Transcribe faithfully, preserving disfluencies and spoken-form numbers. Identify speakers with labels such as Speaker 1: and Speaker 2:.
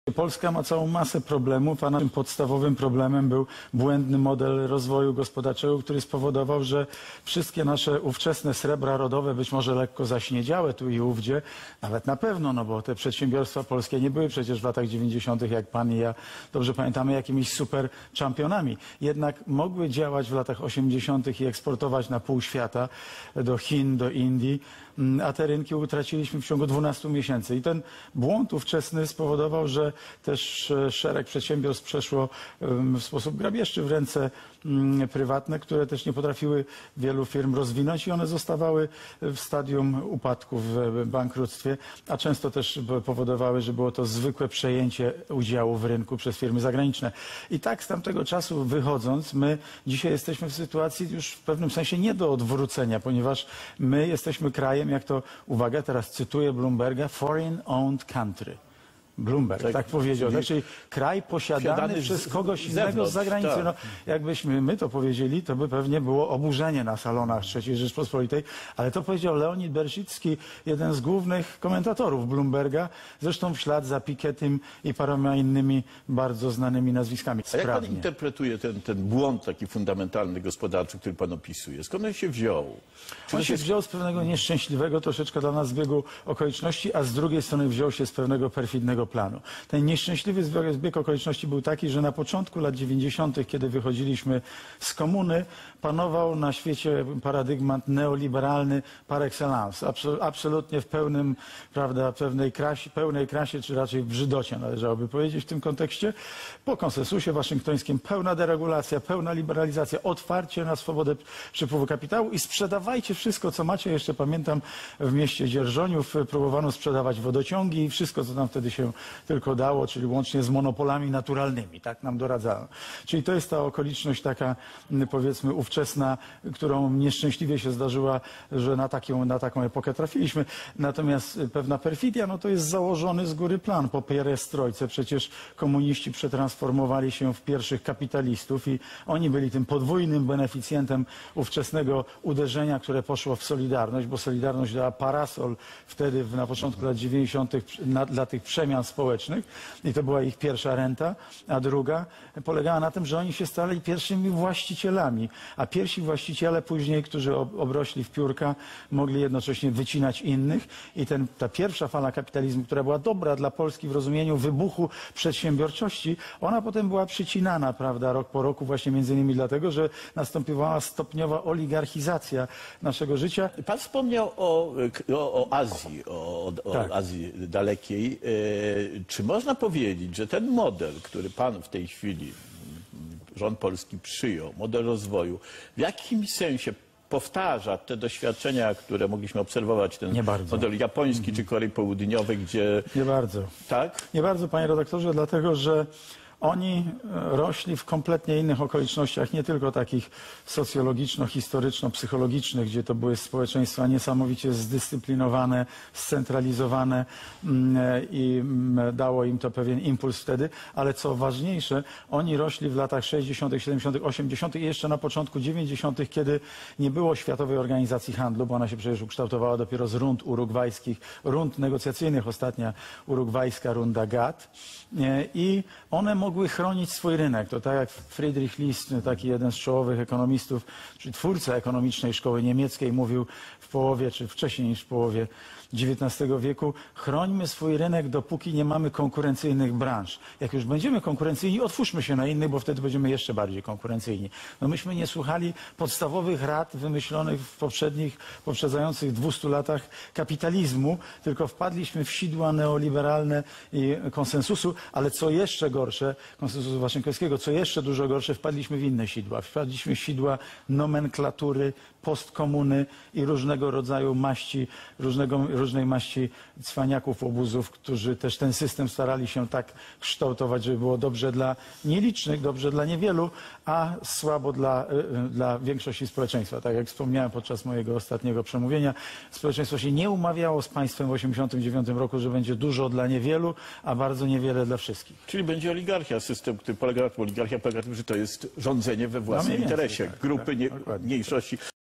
Speaker 1: Polska ma całą masę problemów, a naszym podstawowym problemem był błędny model rozwoju gospodarczego, który spowodował, że wszystkie nasze ówczesne srebra rodowe, być może lekko zaśniedziałe tu i ówdzie, nawet na pewno, no bo te przedsiębiorstwa polskie nie były przecież w latach dziewięćdziesiątych, jak pan i ja dobrze pamiętamy, jakimiś super czempionami. Jednak mogły działać w latach osiemdziesiątych i eksportować na pół świata, do Chin, do Indii, a te rynki utraciliśmy w ciągu dwunastu miesięcy. I ten błąd ówczesny spowodował, że też szereg przedsiębiorstw przeszło w sposób grabieżczy w ręce prywatne, które też nie potrafiły wielu firm rozwinąć i one zostawały w stadium upadku, w bankructwie, a często też powodowały, że było to zwykłe przejęcie udziału w rynku przez firmy zagraniczne. I tak z tamtego czasu wychodząc, my dzisiaj jesteśmy w sytuacji już w pewnym sensie nie do odwrócenia, ponieważ my jesteśmy krajem, jak to, uwaga, teraz cytuję Bloomberga, foreign owned country. Bloomberg tak, tak powiedział, czyli, czyli kraj posiadany przez kogoś innego z zagranicy. Tak. No, jakbyśmy my to powiedzieli, to by pewnie było oburzenie na salonach trzeciej Rzeczpospolitej, ale to powiedział Leonid Bersicki, jeden z głównych komentatorów Bloomberga, zresztą w ślad za Pikettym i paroma innymi bardzo znanymi nazwiskami.
Speaker 2: A jak pan interpretuje ten, ten błąd taki fundamentalny gospodarczy, który pan opisuje? Skąd on się wziął?
Speaker 1: Czy on się jest... wziął z pewnego nieszczęśliwego troszeczkę dla nas zbiegu okoliczności, a z drugiej strony wziął się z pewnego perfidnego planu. Ten nieszczęśliwy zbieg okoliczności był taki, że na początku lat dziewięćdziesiątych, kiedy wychodziliśmy z komuny, panował na świecie paradygmat neoliberalny par excellence. Absolutnie w pełnym, prawda, pewnej krasie, pełnej krasie, czy raczej brzydocie należałoby powiedzieć w tym kontekście. Po konsensusie waszyngtońskim pełna deregulacja, pełna liberalizacja, otwarcie na swobodę przepływu kapitału i sprzedawajcie wszystko, co macie. Jeszcze pamiętam, w mieście Dzierżoniów próbowano sprzedawać wodociągi i wszystko, co tam wtedy się tylko dało, czyli łącznie z monopolami naturalnymi, tak nam doradzano. Czyli to jest ta okoliczność taka, powiedzmy, ówczesna, którą nieszczęśliwie się zdarzyła, że na taką, na taką epokę trafiliśmy. Natomiast pewna perfidia, no to jest założony z góry plan. Po perestrojce przecież komuniści przetransformowali się w pierwszych kapitalistów i oni byli tym podwójnym beneficjentem ówczesnego uderzenia, które poszło w Solidarność, bo Solidarność dała parasol wtedy na początku lat dziewięćdziesiątych na, dla tych przemian społecznych i to była ich pierwsza renta, a druga polegała na tym, że oni się stali pierwszymi właścicielami, a pierwsi właściciele później, którzy obrośli w piórka, mogli jednocześnie wycinać innych i ten, ta pierwsza fala kapitalizmu, która była dobra dla Polski w rozumieniu wybuchu przedsiębiorczości, ona potem była przycinana, prawda, rok po roku właśnie między innymi dlatego, że nastąpiła stopniowa oligarchizacja naszego życia.
Speaker 2: Pan wspomniał o, o, o Azji, o, o
Speaker 1: tak.
Speaker 2: Azji dalekiej. Czy można powiedzieć, że ten model, który pan w tej chwili, rząd polski przyjął, model rozwoju, w jakimś sensie powtarza te doświadczenia, które mogliśmy obserwować, ten
Speaker 1: Nie bardzo.
Speaker 2: model japoński mm. czy Korei Południowej, gdzie...
Speaker 1: Nie bardzo.
Speaker 2: Tak?
Speaker 1: Nie bardzo, panie redaktorze, dlatego że oni rośli w kompletnie innych okolicznościach, nie tylko takich socjologiczno-historyczno-psychologicznych, gdzie to były społeczeństwa niesamowicie zdyscyplinowane, scentralizowane i dało im to pewien impuls wtedy, ale co ważniejsze, oni rośli w latach sześćdziesiątych, siedemdziesiątych, osiemdziesiątych i jeszcze na początku dziewięćdziesiątych, kiedy nie było Światowej Organizacji Handlu, bo ona się przecież ukształtowała dopiero z rund urugwajskich, rund negocjacyjnych, ostatnia urugwajska runda G A T i one mogły mogły chronić swój rynek. To tak jak Friedrich List, taki jeden z czołowych ekonomistów, czyli twórca ekonomicznej szkoły niemieckiej, mówił w połowie, czy wcześniej niż w połowie dziewiętnastego wieku, chrońmy swój rynek, dopóki nie mamy konkurencyjnych branż. Jak już będziemy konkurencyjni, otwórzmy się na innych, bo wtedy będziemy jeszcze bardziej konkurencyjni. No myśmy nie słuchali podstawowych rad wymyślonych w poprzednich, poprzedzających dwustu latach kapitalizmu, tylko wpadliśmy w sidła neoliberalne i konsensusu, ale co jeszcze gorsze, konsensusu waszyngtońskiego, co jeszcze dużo gorsze, wpadliśmy w inne sidła. Wpadliśmy w sidła nomenklatury, postkomuny i różnego rodzaju maści, różnego, różnej maści cwaniaków, obuzów, którzy też ten system starali się tak kształtować, żeby było dobrze dla nielicznych, dobrze dla niewielu, a słabo dla, dla większości społeczeństwa. Tak jak wspomniałem podczas mojego ostatniego przemówienia, społeczeństwo się nie umawiało z państwem w osiemdziesiątym dziewiątym roku, że będzie dużo dla niewielu, a bardzo niewiele dla wszystkich.
Speaker 2: Czyli będzie oligarchia, system, który polega na tym, oligarchia polega na tym, że to jest rządzenie we własnym
Speaker 1: no,
Speaker 2: interesie
Speaker 1: tak,
Speaker 2: grupy
Speaker 1: tak,
Speaker 2: nie, mniejszości.